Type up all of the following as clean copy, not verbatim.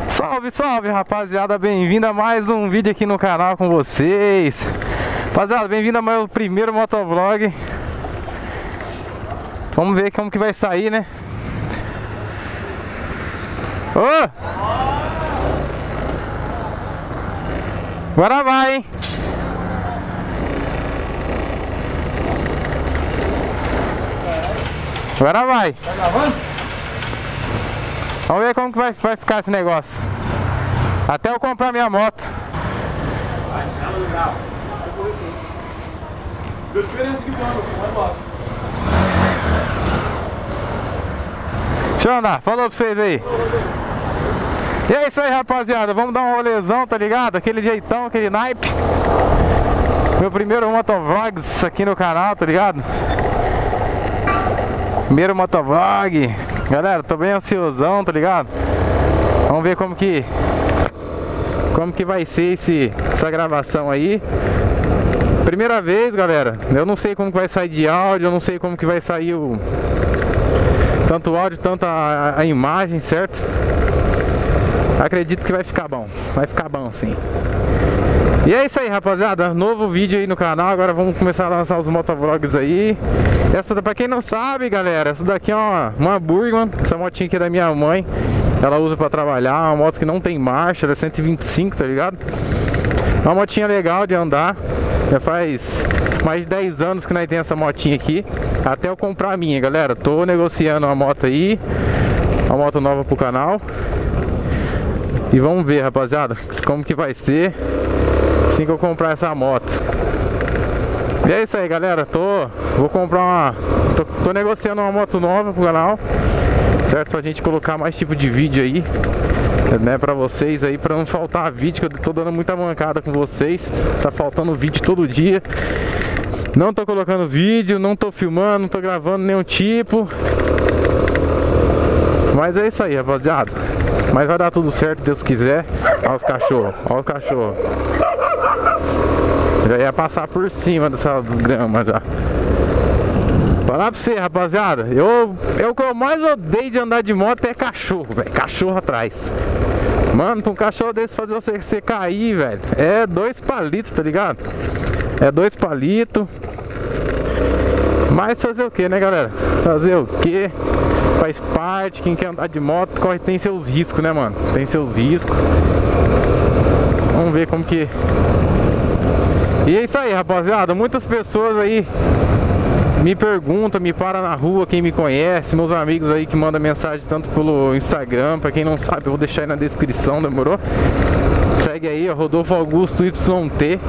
Salve, salve, rapaziada, bem-vindo a mais um vídeo aqui no canal com vocês. Rapaziada, bem-vindo ao meu primeiro motovlog. Vamos ver como que vai sair, né? Ô! Agora vai, hein? Agora vai. Tá gravando? Vamos ver como que vai ficar esse negócio. Até eu comprar minha moto. Vai, ela não grava. Deu diferença aqui, vai embora. Deixa eu andar, falou pra vocês aí. E é isso aí, rapaziada, vamos dar um rolezão, tá ligado? Aquele jeitão, aquele naipe. Meu primeiro motovlogs aqui no canal, tá ligado? Primeiro motovlog. Galera, tô bem ansiosão, tá ligado? Vamos ver como que vai ser essa gravação aí. Primeira vez, galera. Eu não sei como que vai sair de áudio, eu não sei como que vai sair tanto o áudio, tanto a imagem, certo? Acredito que vai ficar bom sim. E é isso aí, rapaziada, novo vídeo aí no canal. Agora vamos começar a lançar os motovlogs aí. Essa, pra quem não sabe, galera, essa daqui é uma Burgman. Essa motinha aqui é da minha mãe. Ela usa pra trabalhar, uma moto que não tem marcha, ela é 125, tá ligado? É uma motinha legal de andar. Já faz mais de 10 anos que nós temos essa motinha aqui. Até eu comprar a minha, galera. Tô negociando uma moto aí, uma moto nova pro canal. E vamos ver, rapaziada, como que vai ser assim que eu comprar essa moto. E é isso aí, galera. Vou comprar tô negociando uma moto nova pro canal, certo? Pra gente colocar mais tipo de vídeo aí, né, pra vocês aí, pra não faltar vídeo, que eu tô dando muita mancada com vocês. Tá faltando vídeo todo dia. Não tô colocando vídeo, não tô filmando, não tô gravando nenhum tipo. Mas é isso aí, rapaziada. Mas vai dar tudo certo, Deus quiser. Olha os cachorros, olha os cachorros. Já ia passar por cima dos gramas já. Falar pra você, rapaziada, o que eu mais odeio de andar de moto é cachorro, velho. Cachorro atrás. Mano, pra um cachorro desse fazer você cair, velho, é 2 palitos, tá ligado? É 2 palitos. Mas fazer o que, né, galera? Fazer o que? Faz parte, quem quer andar de moto tem seus riscos, né, mano? Tem seus riscos. Vamos ver como que... E é isso aí, rapaziada. Muitas pessoas aí me perguntam, me param na rua, quem me conhece, meus amigos aí que mandam mensagem tanto pelo Instagram. Pra quem não sabe, eu vou deixar aí na descrição, demorou? Segue aí, ó, Rodolfo Augusto YT.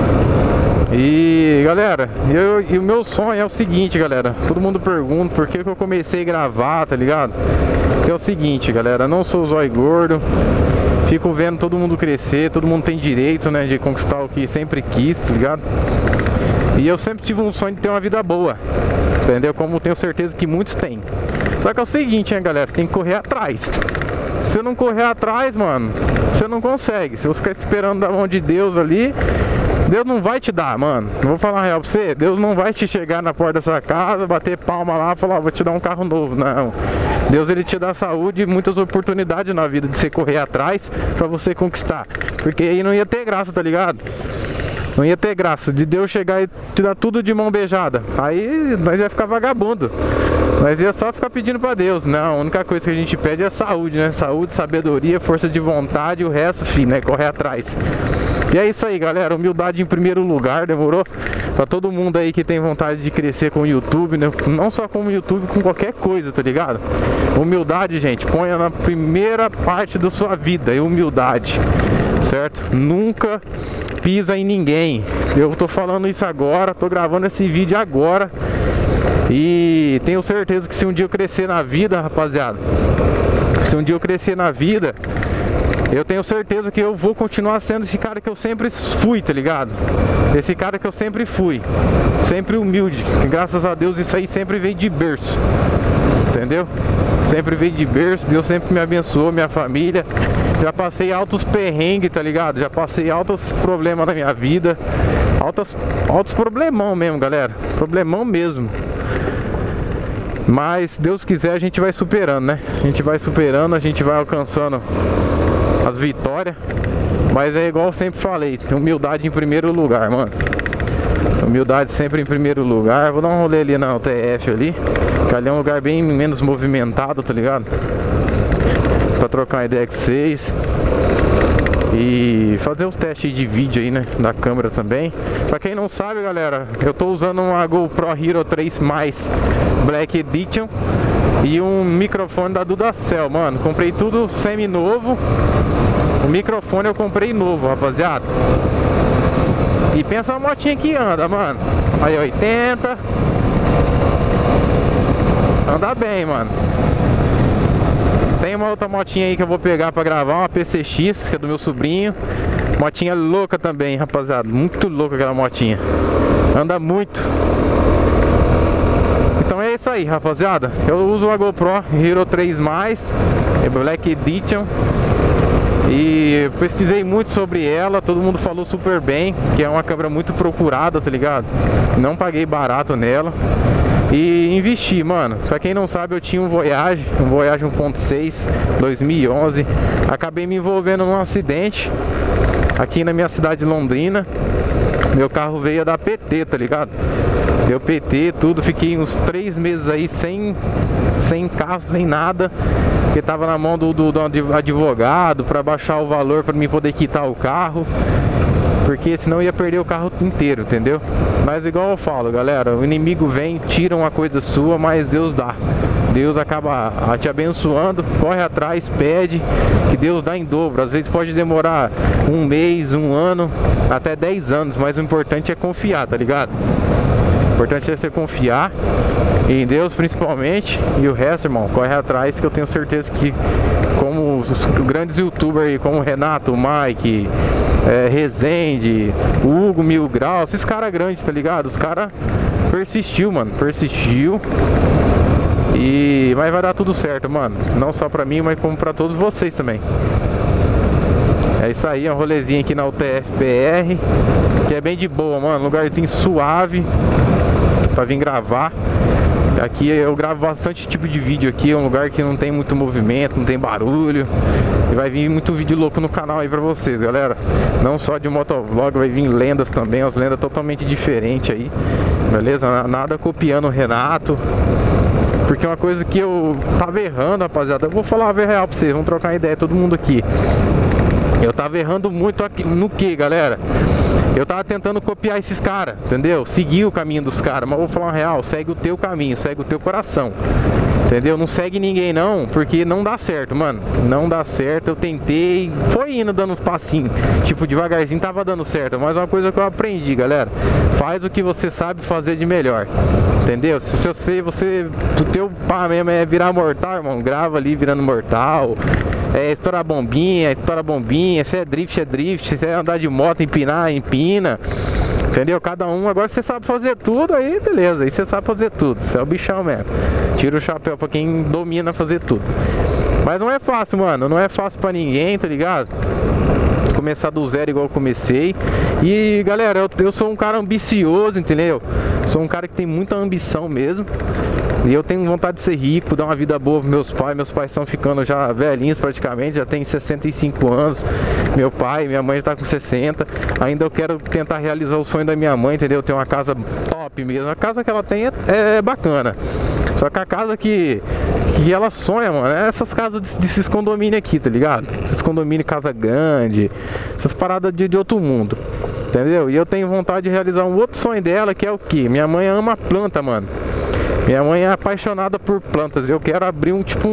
E galera, o meu sonho é o seguinte, galera. Todo mundo pergunta por que eu comecei a gravar, tá ligado? Que é o seguinte, galera, não sou zóio gordo. Fico vendo todo mundo crescer, todo mundo tem direito, né, de conquistar o que sempre quis, tá ligado? E eu sempre tive um sonho de ter uma vida boa, entendeu? Como tenho certeza que muitos têm. Só que é o seguinte, né, galera, você tem que correr atrás. Se você não correr atrás, mano, você não consegue. Se você ficar esperando da mão de Deus ali, Deus não vai te dar, mano. Eu vou falar a real pra você. Deus não vai te chegar na porta da sua casa, bater palma lá e falar, vou te dar um carro novo. Não. Deus, ele te dá saúde e muitas oportunidades na vida de você correr atrás pra você conquistar. Porque aí não ia ter graça, tá ligado? Não ia ter graça de Deus chegar e te dar tudo de mão beijada. Aí nós ia ficar vagabundo. Nós ia só ficar pedindo pra Deus. Não, a única coisa que a gente pede é saúde, né? Saúde, sabedoria, força de vontade e o resto, filho, né? Correr atrás. E é isso aí, galera, humildade em primeiro lugar, demorou? Pra todo mundo aí que tem vontade de crescer com o YouTube, né? Não só com o YouTube, com qualquer coisa, tá ligado? Humildade, gente, ponha na primeira parte da sua vida, é humildade, certo? Nunca pisa em ninguém. Eu tô falando isso agora, tô gravando esse vídeo agora. E tenho certeza que se um dia eu crescer na vida, rapaziada, se um dia eu crescer na vida, eu tenho certeza que eu vou continuar sendo esse cara que eu sempre fui, tá ligado? Esse cara que eu sempre fui. Sempre humilde. Que graças a Deus isso aí sempre veio de berço. Entendeu? Sempre veio de berço. Deus sempre me abençoou, minha família. Já passei altos perrengues, tá ligado? Já passei altos problemas na minha vida. Altos problemão mesmo, galera. Problemão mesmo. Mas Deus quiser a gente vai superando, né? A gente vai superando, a gente vai alcançando as vitórias. Mas é igual eu sempre falei, humildade em primeiro lugar, mano. Humildade sempre em primeiro lugar. Vou dar um rolê ali na UTF ali, que ali é um lugar bem menos movimentado, tá ligado? Pra trocar uma ideia com vocês. E fazer os testes de vídeo aí, né, da câmera também. Pra quem não sabe, galera, eu tô usando uma GoPro Hero 3 Mais Black Edition e um microfone da Dudacell, mano. Comprei tudo semi-novo. O microfone eu comprei novo, rapaziada. E pensa na motinha que anda, mano. Aí, 80. Anda bem, mano. Tem uma outra motinha aí que eu vou pegar pra gravar, uma PCX, que é do meu sobrinho. Motinha louca também, rapaziada. Muito louca aquela motinha. Anda muito. Então é isso aí, rapaziada. Eu uso uma GoPro Hero 3 Mais Black Edition. E pesquisei muito sobre ela, todo mundo falou super bem, que é uma câmera muito procurada, tá ligado? Não paguei barato nela. E investi, mano. Pra quem não sabe, eu tinha um Voyage 1.6 2011. Acabei me envolvendo num acidente aqui na minha cidade de Londrina. Meu carro veio da PT, tá ligado? Deu PT, tudo. Fiquei uns 3 meses aí sem carro, sem nada, porque tava na mão do advogado pra baixar o valor pra mim poder quitar o carro, porque senão ia perder o carro inteiro, entendeu? Mas igual eu falo, galera, o inimigo vem, tira uma coisa sua, mas Deus dá. Deus acaba te abençoando. Corre atrás, pede, que Deus dá em dobro. Às vezes pode demorar um mês, um ano, até 10 anos, mas o importante é confiar, tá ligado? O importante é você confiar em Deus principalmente, e o resto, irmão, corre atrás, que eu tenho certeza que, como os grandes youtubers aí, como o Renato, o Mike, Rezende, o Hugo Mil Grau, esses caras grandes, tá ligado? Os caras persistiu, mano, persistiu. Mas vai dar tudo certo, mano. Não só pra mim, mas como pra todos vocês também. É isso aí, um rolezinho aqui na UTF-PR, que é bem de boa, mano. Lugarzinho suave pra vir gravar. Aqui eu gravo bastante tipo de vídeo aqui. É um lugar que não tem muito movimento, não tem barulho. E vai vir muito vídeo louco no canal aí pra vocês, galera. Não só de motovlog, vai vir lendas também. As lendas totalmente diferentes aí, beleza? Nada copiando o Renato. Porque uma coisa que eu tava errando, rapaziada, eu vou falar a real pra vocês, vamos trocar uma ideia, todo mundo aqui. Eu tava errando muito aqui, no que, galera? Eu tava tentando copiar esses caras, entendeu? Seguir o caminho dos caras, mas eu vou falar uma real, segue o teu caminho, segue o teu coração. Entendeu? Não segue ninguém não, porque não dá certo, mano. Não dá certo, eu tentei, foi indo dando uns passinhos, tipo, devagarzinho tava dando certo. Mas uma coisa que eu aprendi, galera, faz o que você sabe fazer de melhor. Entendeu? Se o teu pá mesmo é virar mortal, irmão, grava ali virando mortal. Estourar bombinha, estoura bombinha. Se é drift, se é andar de moto, empinar, empina. Entendeu? Cada um, agora você sabe fazer tudo, aí beleza, aí você sabe fazer tudo, você é o bichão mesmo. Tira o chapéu pra quem domina fazer tudo. Mas não é fácil, mano, não é fácil pra ninguém, tá ligado? Começar do zero igual eu comecei. E galera, eu sou um cara ambicioso, entendeu? Sou um cara que tem muita ambição mesmo. E eu tenho vontade de ser rico, dar uma vida boa pros meus pais. Meus pais estão ficando já velhinhos praticamente, já tem 65 anos. Meu pai, minha mãe já tá com 60. Ainda eu quero tentar realizar o sonho da minha mãe, entendeu? Ter uma casa top mesmo. A casa que ela tem é bacana. Só que a casa que ela sonha, mano, é essas casas desses condomínios aqui, tá ligado? Esses condomínios, casa grande, essas paradas de outro mundo, entendeu? E eu tenho vontade de realizar um outro sonho dela, que é o que? Minha mãe ama planta, mano. Minha mãe é apaixonada por plantas. Eu quero abrir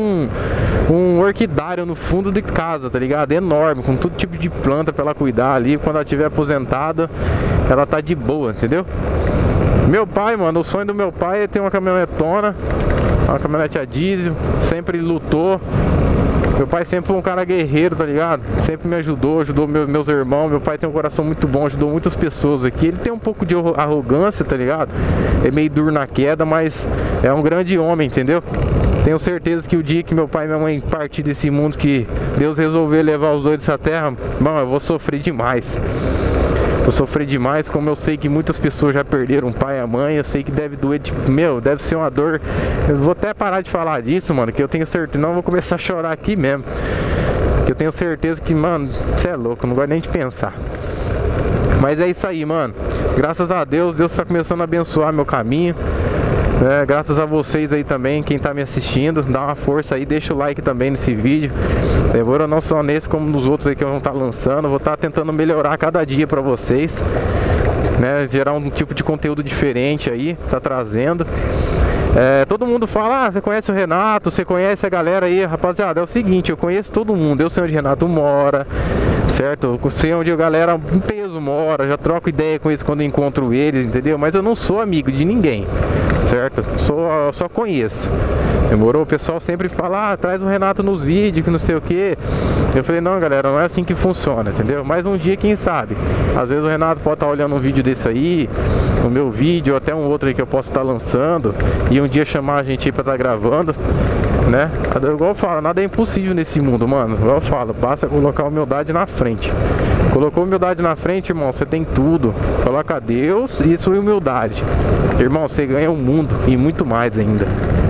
um orquidário no fundo de casa, tá ligado? Enorme, com todo tipo de planta pra ela cuidar ali. Quando ela estiver aposentada, ela tá de boa, entendeu? Meu pai, mano, o sonho do meu pai é ter uma caminhonetona, uma caminhonete a diesel. Sempre lutou. Meu pai sempre foi um cara guerreiro, tá ligado? Sempre me ajudou meus irmãos. Meu pai tem um coração muito bom, ajudou muitas pessoas aqui. Ele tem um pouco de arrogância, tá ligado? É meio duro na queda, mas é um grande homem, entendeu? Tenho certeza que o dia que meu pai e minha mãe partir desse mundo, que Deus resolver levar os dois dessa terra, mano, eu vou sofrer demais. Eu sofri demais, como eu sei que muitas pessoas já perderam o pai e a mãe. Eu sei que deve doer, tipo, meu, deve ser uma dor. Eu vou até parar de falar disso, mano, que eu tenho certeza, não, eu vou começar a chorar aqui mesmo. Que eu tenho certeza que, mano, você é louco, não gosto nem de pensar. Mas é isso aí, mano. Graças a Deus, Deus tá começando a abençoar meu caminho. Graças a vocês aí também, quem tá me assistindo, dá uma força aí, deixa o like também nesse vídeo. Demorou, não só nesse como nos outros aí que eu vou estar lançando. Vou estar tentando melhorar cada dia pra vocês, né? Gerar um tipo de conteúdo diferente aí, tá trazendo. Todo mundo fala, ah, você conhece o Renato, você conhece a galera aí. Rapaziada, é o seguinte, eu conheço todo mundo. Eu sei onde o Renato mora, certo? Eu sei onde a galera em peso mora, já troco ideia com eles quando eu encontro eles, entendeu? Mas eu não sou amigo de ninguém, certo? Só conheço. Demorou? O pessoal sempre fala, ah, traz o Renato nos vídeos, que não sei o que. Eu falei, não, galera, não é assim que funciona, entendeu? Mas um dia, quem sabe? Às vezes o Renato pode estar olhando um vídeo desse aí, o meu vídeo, ou até um outro aí que eu posso estar lançando, e um dia chamar a gente aí pra estar gravando, né? Igual eu falo, nada é impossível nesse mundo, mano. Igual eu falo, basta colocar a humildade na frente. Colocou humildade na frente, irmão, você tem tudo. Coloca Deus e sua humildade. Irmão, você ganha o mundo e muito mais ainda.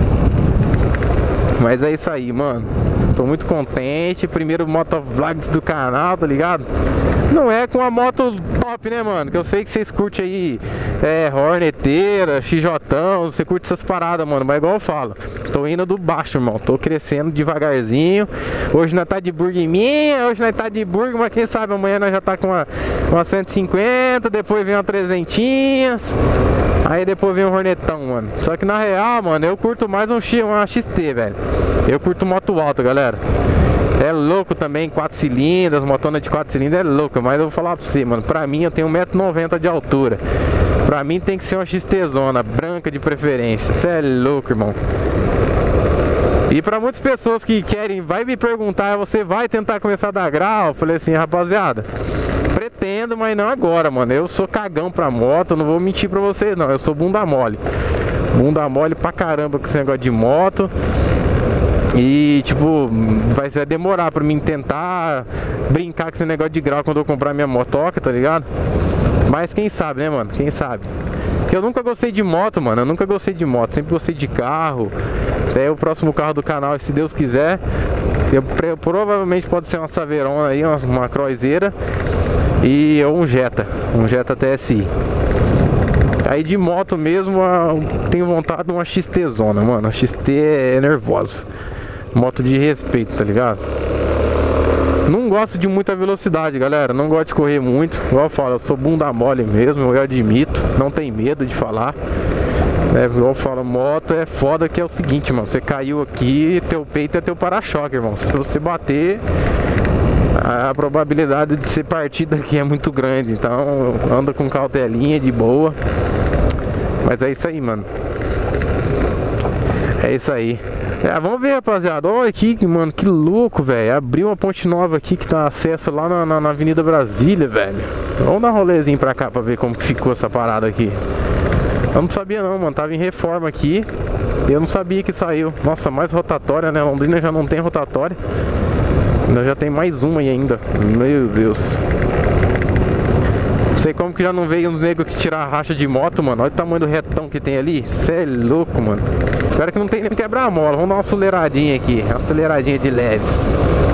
Mas é isso aí, mano. Tô muito contente. Primeiro motovlogs do canal, tá ligado? Não é com a moto top, né, mano? Que eu sei que vocês curtem aí Horneteira, XJão, você curte essas paradas, mano. Mas igual eu falo, tô indo do baixo, irmão. Tô crescendo devagarzinho. Hoje nós tá de Burg minha, hoje nós tá de Burg, mas quem sabe amanhã nós já tá com uma 150, depois vem uma 300. Aí depois vem um Hornetão, mano. Só que na real, mano, eu curto mais uma XT, velho. Eu curto moto alta, galera. É louco também, 4 cilindros, motona de 4 cilindros é louca. Mas eu vou falar pra você, mano, pra mim eu tenho 1,90 m de altura. Pra mim tem que ser uma XT zona, branca de preferência. Cê é louco, irmão. E pra muitas pessoas que querem, vai me perguntar, você vai tentar começar a dar grau? Eu falei assim, rapaziada, pretendo, mas não agora, mano. Eu sou cagão pra moto, não vou mentir pra vocês não. Eu sou bunda mole. Bunda mole pra caramba com esse negócio de moto. E tipo, vai demorar pra mim tentar brincar com esse negócio de grau quando eu comprar minha motoca, tá ligado? Mas quem sabe, né, mano? Quem sabe? Que eu nunca gostei de moto, mano. Eu nunca gostei de moto, sempre gostei de carro. Até o próximo carro do canal, se Deus quiser, provavelmente pode ser uma Saveirona aí, uma cruzeira. E um Jetta TSI. Aí de moto mesmo, tenho vontade de uma XT zona, mano. A XT é nervosa. Moto de respeito, tá ligado? Não gosto de muita velocidade, galera. Não gosto de correr muito. Igual eu falo, eu sou bunda mole mesmo, eu admito. Não tem medo de falar. Igual eu falo, moto é foda que é o seguinte, mano. Você caiu aqui, teu peito é teu para-choque, irmão. Se você bater, a probabilidade de ser partido aqui é muito grande. Então anda com cautelinha, de boa. Mas é isso aí, mano. É isso aí. Vamos ver, rapaziada. Olha aqui, mano, que louco, velho. Abriu uma ponte nova aqui que dá acesso lá na Avenida Brasília, velho. Vamos dar um rolezinho pra cá pra ver como que ficou essa parada aqui. Eu não sabia não, mano. Tava em reforma aqui. Eu não sabia que saiu. Nossa, mais rotatória, né? Londrina já não tem rotatória. Ainda já tem mais uma aí ainda. Meu Deus. Sei como que já não veio uns negros que tirar a racha de moto, mano. Olha o tamanho do retão que tem ali. Cê é louco, mano. Espero que não tenha nem quebrar a mola. Vamos dar uma aceleradinha aqui. Uma aceleradinha de leves.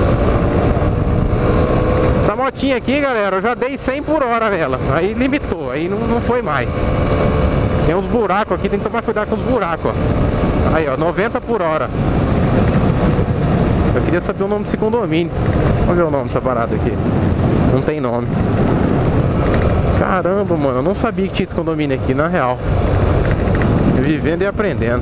Essa motinha aqui, galera, eu já dei 100 por hora nela. Aí limitou, aí não foi mais. Tem uns buracos aqui, tem que tomar cuidado com os buracos, ó. Aí, ó, 90 por hora. Eu queria saber o nome desse condomínio. Vamos ver o nome dessa parada aqui. Não tem nome. Caramba, mano, eu não sabia que tinha esse condomínio aqui, na real. Vivendo e aprendendo.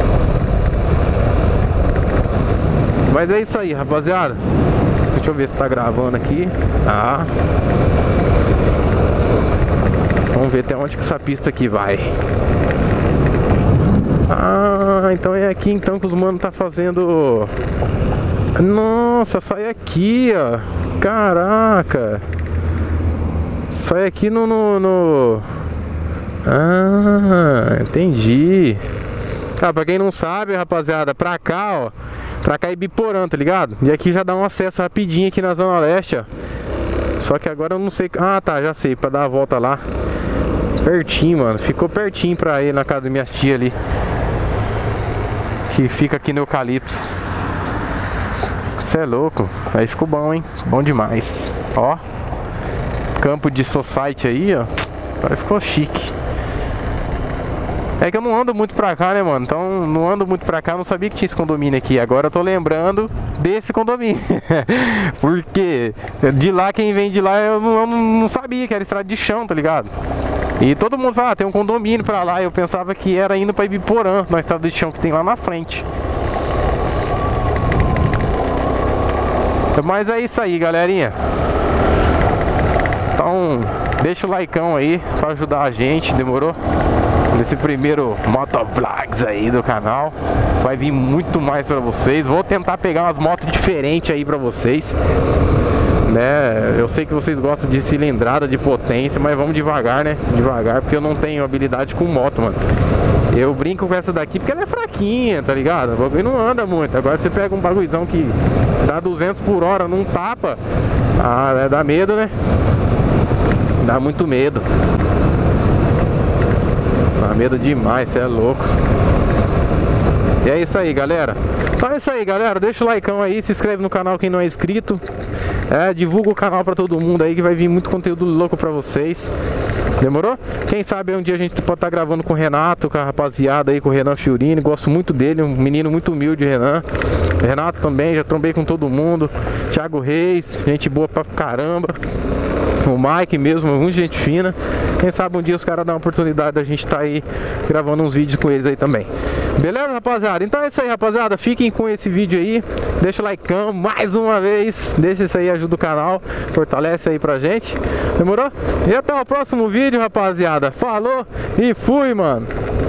Mas é isso aí, rapaziada. Deixa eu ver se tá gravando aqui. Vamos ver até onde que essa pista aqui vai. Então é aqui então que os manos tá fazendo. Nossa, sai aqui, ó. Caraca. Sai aqui no... entendi. Pra quem não sabe, rapaziada, pra cá, ó. Pra cá é Biporã, tá ligado? E aqui já dá um acesso rapidinho aqui na Zona Leste, ó. Só que agora eu não sei... tá, já sei, pra dar a volta lá. Pertinho, mano. Ficou pertinho pra ir na casa das minhas tias ali. Que fica aqui no Eucalipto. Cê é louco. Aí ficou bom, hein? Bom demais. Ó. Campo de society aí, ó. Aí ficou chique. É que eu não ando muito pra cá, né, mano? Então, não ando muito pra cá, não sabia que tinha esse condomínio aqui. Agora eu tô lembrando desse condomínio. Porque de lá, quem vem de lá, eu não sabia que era estrada de chão, tá ligado? E todo mundo fala, tem um condomínio pra lá. Eu pensava que era indo pra Ibiporã, na estrada de chão que tem lá na frente. Mas é isso aí, galerinha. Então, deixa o likeão aí pra ajudar a gente, demorou? Nesse primeiro motovlogs aí do canal. Vai vir muito mais pra vocês. Vou tentar pegar umas motos diferentes aí pra vocês, né? Eu sei que vocês gostam de cilindrada, de potência, mas vamos devagar, né? Devagar, porque eu não tenho habilidade com moto, mano. Eu brinco com essa daqui porque ela é fraquinha, tá ligado? O bagulho não anda muito. Agora você pega um bagulhozão que dá 200 por hora, não tapa. Ah, dá medo, né? Dá muito medo. Dá medo demais, você é louco. E é isso aí, galera. Então é isso aí, galera. Deixa o likeão aí, se inscreve no canal quem não é inscrito. Divulga o canal pra todo mundo aí, que vai vir muito conteúdo louco pra vocês. Demorou? Quem sabe um dia a gente pode estar gravando com o Renato, com a rapaziada aí, com o Renan Fiorini. Gosto muito dele, um menino muito humilde, Renan. Renato também, já trombei com todo mundo. Thiago Reis, gente boa pra caramba. O Mike mesmo, muita gente fina. Quem sabe um dia os caras dão a oportunidade da gente estar aí gravando uns vídeos com eles aí também. Beleza, rapaziada? Então é isso aí, rapaziada. Fiquem com esse vídeo aí. Deixa o likeão mais uma vez. Deixa isso aí, ajuda o canal. Fortalece aí pra gente. Demorou? E até o próximo vídeo, rapaziada. Falou e fui, mano.